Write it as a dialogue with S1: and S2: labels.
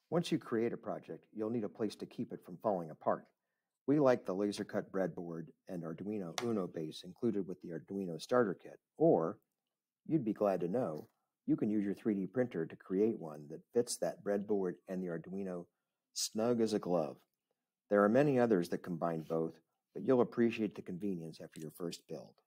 S1: Once you create a project, you'll need a place to keep it from falling apart. We like the laser cut breadboard and Arduino Uno base included with the Arduino starter kit, or you'd be glad to know you can use your 3D printer to create one that fits that breadboard and the Arduino snug as a glove. There are many others that combine both, but you'll appreciate the convenience after your first build.